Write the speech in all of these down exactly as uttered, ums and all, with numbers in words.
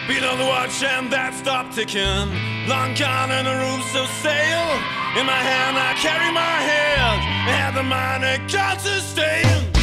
Beat on the watch and that stopped ticking. Long gone and the roofs of sail. In my hand I carry my head. I had the mind that got to stay.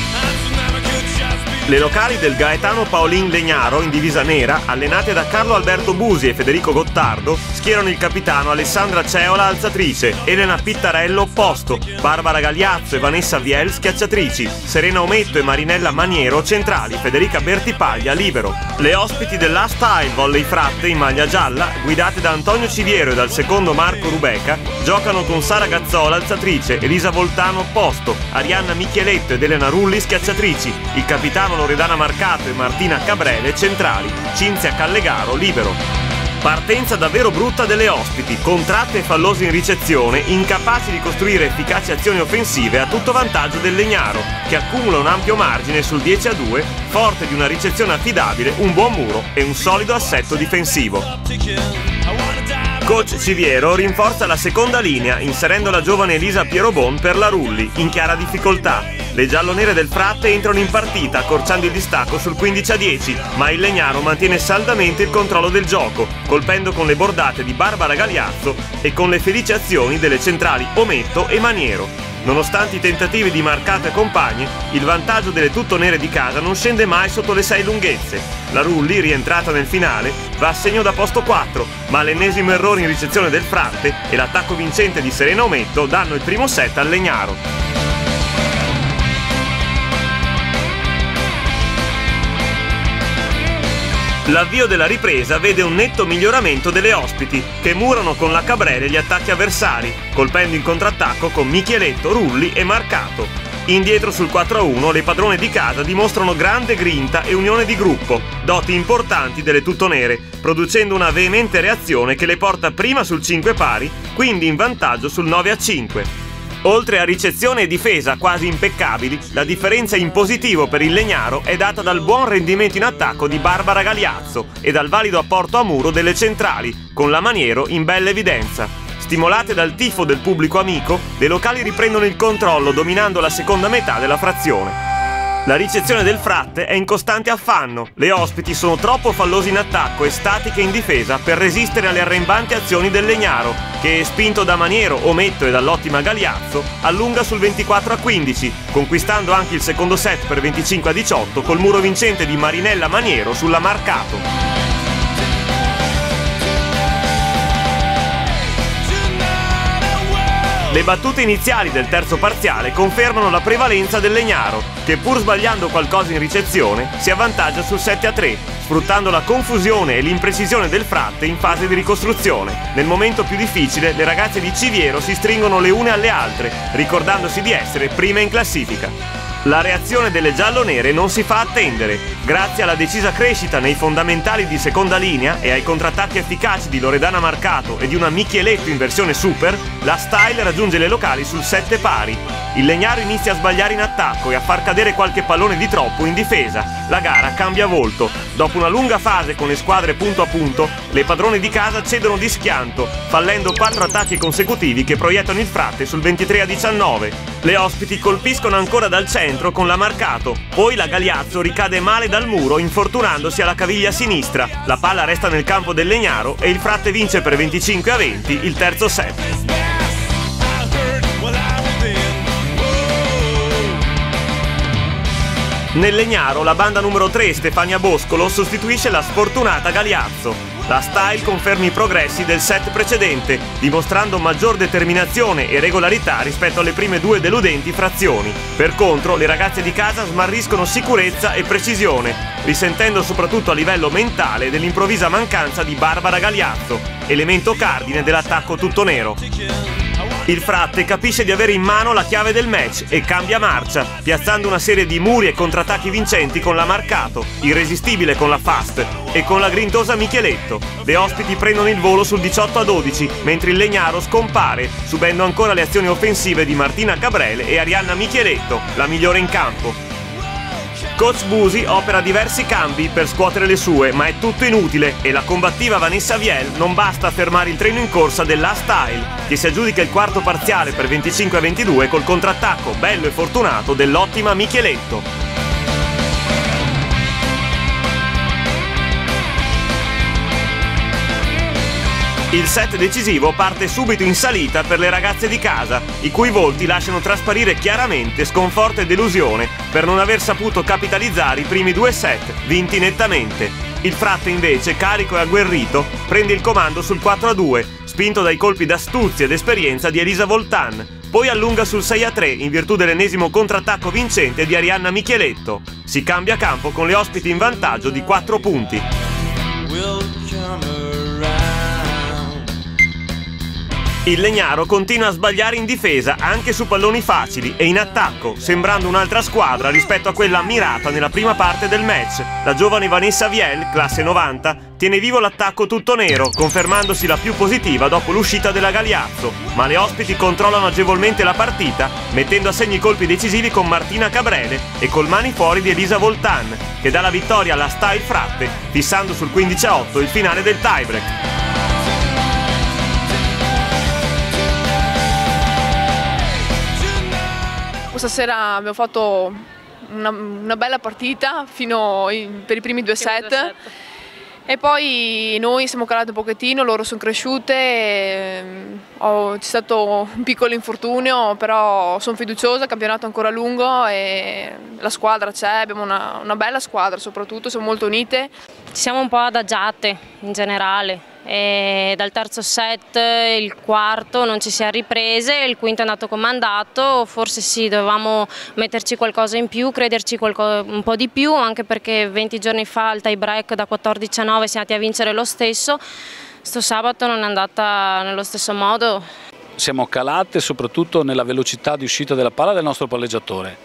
Le locali del Gaetano Paolin Legnaro in divisa nera, allenate da Carlo Alberto Busi e Federico Gottardo, schierano il capitano Alessandra Ceola alzatrice, Elena Pittarello posto, Barbara Gagliazzo e Vanessa Viel schiacciatrici, Serena Ometto e Marinella Maniero centrali, Federica Bertipaglia libero. Le ospiti dell'A Style Volley Fratte in maglia gialla, guidate da Antonio Civiero e dal secondo Marco Rubeca, giocano con Sara Gazzola alzatrice, Elisa Voltano posto, Arianna Micheletto ed Elena Rulli schiacciatrici, il capitano Loredana Marcato e Martina Cabrele centrali, Cinzia Callegaro libero. Partenza davvero brutta delle ospiti, contratte e fallose in ricezione, incapaci di costruire efficaci azioni offensive a tutto vantaggio del Legnaro, che accumula un ampio margine sul dieci a due, forte di una ricezione affidabile, un buon muro e un solido assetto difensivo. Coach Civiero rinforza la seconda linea inserendo la giovane Elisa Pierobon per la Rulli, in chiara difficoltà. Le giallonere del Fratte entrano in partita accorciando il distacco sul quindici a dieci, ma il Legnaro mantiene saldamente il controllo del gioco, colpendo con le bordate di Barbara Gagliazzo e con le felici azioni delle centrali Ometto e Maniero. Nonostante i tentativi di Marcato e compagni, il vantaggio delle tuttonere di casa non scende mai sotto le sei lunghezze. La Rulli, rientrata nel finale, va a segno da posto quattro, ma l'ennesimo errore in ricezione del Fratte e l'attacco vincente di Serena Ometto danno il primo set al Legnaro. L'avvio della ripresa vede un netto miglioramento delle ospiti, che murano con la Cabrele gli attacchi avversari, colpendo in contrattacco con Micheletto, Rulli e Marcato. Indietro sul quattro a uno le padrone di casa dimostrano grande grinta e unione di gruppo, doti importanti delle tuttonere, producendo una veemente reazione che le porta prima sul cinque pari, quindi in vantaggio sul nove a cinque. Oltre a ricezione e difesa quasi impeccabili, la differenza in positivo per il Legnaro è data dal buon rendimento in attacco di Barbara Gagliazzo e dal valido apporto a muro delle centrali, con la Maniero in bella evidenza. Stimolate dal tifo del pubblico amico, le locali riprendono il controllo dominando la seconda metà della frazione. La ricezione del Fratte è in costante affanno, le ospiti sono troppo fallosi in attacco e statiche in difesa per resistere alle arrembanti azioni del Legnaro, che spinto da Maniero, Ometto e dall'ottima Gagliazzo, allunga sul ventiquattro a quindici, conquistando anche il secondo set per venticinque a diciotto col muro vincente di Marinella Maniero sulla Marcato. Le battute iniziali del terzo parziale confermano la prevalenza del Legnaro, che pur sbagliando qualcosa in ricezione si avvantaggia sul sette a tre, sfruttando la confusione e l'imprecisione del Fratte in fase di ricostruzione. Nel momento più difficile le ragazze di Civiero si stringono le une alle altre, ricordandosi di essere prime in classifica. La reazione delle giallonere non si fa attendere. Grazie alla decisa crescita nei fondamentali di seconda linea e ai contrattacchi efficaci di Loredana Marcato e di una Micheletto in versione super, la Style raggiunge le locali sul sette pari. Il Legnaro inizia a sbagliare in attacco e a far cadere qualche pallone di troppo in difesa. La gara cambia volto. Dopo una lunga fase con le squadre punto a punto, le padrone di casa cedono di schianto, fallendo quattro attacchi consecutivi che proiettano il Fratte sul ventitré a diciannove. Le ospiti colpiscono ancora dal centro con la Marcato, poi la Gagliazzo ricade male dal muro infortunandosi alla caviglia sinistra. La palla resta nel campo del Legnaro e il Fratte vince per venticinque a venti il terzo set. Nel Legnaro la banda numero tre Stefania Boscolo sostituisce la sfortunata Gagliazzo. La Style conferma i progressi del set precedente, dimostrando maggior determinazione e regolarità rispetto alle prime due deludenti frazioni. Per contro, le ragazze di casa smarriscono sicurezza e precisione, risentendo soprattutto a livello mentale dell'improvvisa mancanza di Barbara Gagliazzo, elemento cardine dell'attacco tuttonero. Il Fratte capisce di avere in mano la chiave del match e cambia marcia, piazzando una serie di muri e contrattacchi vincenti con la Marcato, irresistibile con la Fast e con la grintosa Micheletto. Le ospiti prendono il volo sul diciotto a dodici, mentre il Legnaro scompare, subendo ancora le azioni offensive di Martina Cabrele e Arianna Micheletto, la migliore in campo. Coach Busi opera diversi cambi per scuotere le sue, ma è tutto inutile e la combattiva Vanessa Viel non basta a fermare il treno in corsa dell'A Style, che si aggiudica il quarto parziale per venticinque a ventidue col contrattacco bello e fortunato dell'ottima Micheletto. Il set decisivo parte subito in salita per le ragazze di casa, i cui volti lasciano trasparire chiaramente sconforto e delusione per non aver saputo capitalizzare i primi due set, vinti nettamente. Il Fratto invece, carico e agguerrito, prende il comando sul quattro a due, spinto dai colpi d'astuzia ed esperienza di Elisa Voltan. Poi allunga sul sei a tre in virtù dell'ennesimo contrattacco vincente di Arianna Micheletto. Si cambia campo con le ospiti in vantaggio di quattro punti. Il Legnaro continua a sbagliare in difesa anche su palloni facili e in attacco, sembrando un'altra squadra rispetto a quella ammirata nella prima parte del match. La giovane Vanessa Viel, classe novanta, tiene vivo l'attacco tutto nero, confermandosi la più positiva dopo l'uscita della Galiazzo, ma le ospiti controllano agevolmente la partita, mettendo a segno i colpi decisivi con Martina Cabrele e col mani fuori di Elisa Voltan, che dà la vittoria alla Style Fratte, fissando sul quindici a otto il finale del tiebreak. Questa sera abbiamo fatto una, una bella partita fino in, per i primi due set e poi noi siamo calati un pochettino, loro sono cresciute, e, oh, c'è stato un piccolo infortunio, però sono fiduciosa, il campionato è ancora lungo e la squadra c'è, abbiamo una, una bella squadra soprattutto, siamo molto unite. Ci siamo un po' adagiate in generale. E dal terzo set, il quarto non ci si è riprese, il quinto è andato comandato, forse sì, dovevamo metterci qualcosa in più, crederci un po' di più, anche perché venti giorni fa al tie break da quattordici a nove siamo andati a vincere lo stesso, sto sabato non è andata nello stesso modo. Siamo calate soprattutto nella velocità di uscita della palla del nostro palleggiatore,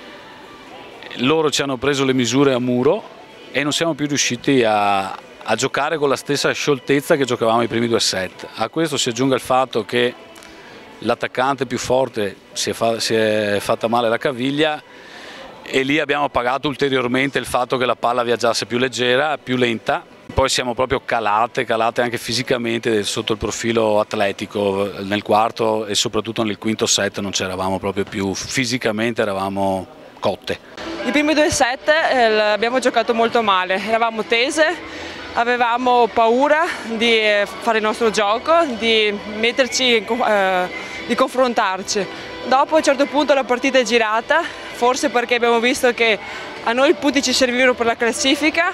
loro ci hanno preso le misure a muro e non siamo più riusciti a a giocare con la stessa scioltezza che giocavamo i primi due set. A questo si aggiunga il fatto che l'attaccante più forte si è, fa, si è fatta male la caviglia e lì abbiamo pagato ulteriormente il fatto che la palla viaggiasse più leggera, più lenta. Poi siamo proprio calate, calate anche fisicamente sotto il profilo atletico nel quarto e soprattutto nel quinto set non c'eravamo proprio più, fisicamente eravamo cotte. I primi due set eh, abbiamo giocato molto male, eravamo tese, avevamo paura di fare il nostro gioco, di metterci, eh, di confrontarci. Dopo a un certo punto la partita è girata, forse perché abbiamo visto che a noi i punti ci servivano per la classifica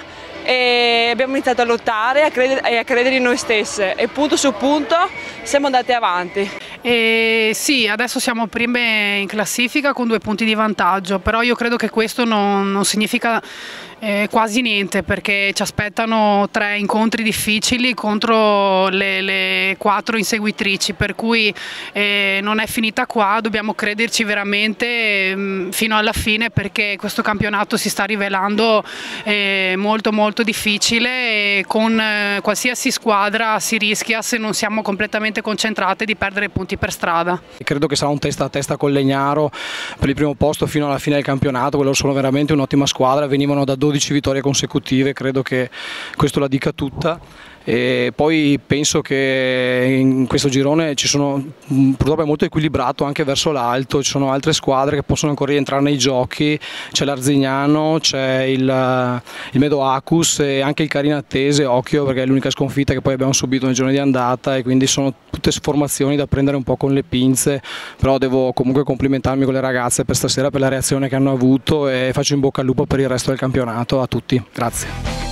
e abbiamo iniziato a lottare a credere, e a credere in noi stesse e punto su punto siamo andati avanti. E sì, adesso siamo prime in classifica con due punti di vantaggio, però io credo che questo non, non significa eh, quasi niente, perché ci aspettano tre incontri difficili contro le, le quattro inseguitrici, per cui eh, non è finita qua, dobbiamo crederci veramente eh, fino alla fine, perché questo campionato si sta rivelando eh, molto molto difficile e con eh, qualsiasi squadra si rischia, se non siamo completamente concentrate, di perdere punti per strada. Credo che sarà un testa a testa con Legnaro per il primo posto fino alla fine del campionato, loro sono veramente un'ottima squadra, venivano da dodici vittorie consecutive, credo che questo la dica tutta. E poi penso che in questo girone ci sono, purtroppo è molto equilibrato anche verso l'alto, ci sono altre squadre che possono ancora rientrare nei giochi, c'è l'Arzignano, c'è il, il Medoacus e anche il Carina Attese, occhio perché è l'unica sconfitta che poi abbiamo subito nel giorno di andata, e quindi sono tutte formazioni da prendere un po' con le pinze, però devo comunque complimentarmi con le ragazze per stasera per la reazione che hanno avuto e faccio in bocca al lupo per il resto del campionato a tutti, grazie.